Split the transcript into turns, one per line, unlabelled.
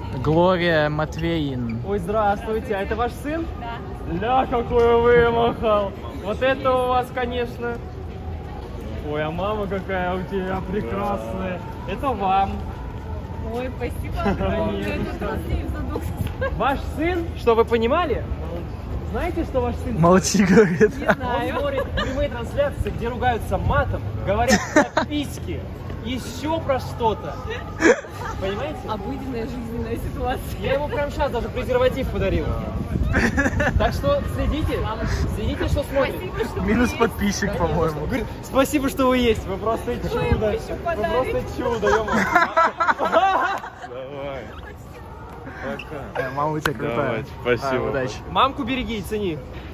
Глория Матвеин.
Ой, здравствуйте, а это ваш сын? Да. Ля, какой вымахал. Вот это у вас, конечно. Ой, а мама какая у тебя прекрасная. Это вам.
Ой, спасибо.
Конечно. Ваш сын, что вы понимали? Знаете, что ваш сын?
Молчи, говорит.
Не
Он
знаю.
смотрит прямые трансляции, где ругаются матом, говорят про письки, еще про что-то. Понимаете?
Обыденная жизненная ситуация.
Я ему прямо сейчас даже презерватив подарил. Так что следите, что смотрите.
Спасибо, что вы
Минус
есть.
подписчик, по-моему.
Говорит, спасибо, что вы есть, вы просто чудо.
ему еще
Вы
подарить?
просто чудо, ё-моё.
Давай. Пока.
Мама у тебя крутая.
Давай, спасибо.
Удачи.
Мамку береги и цени.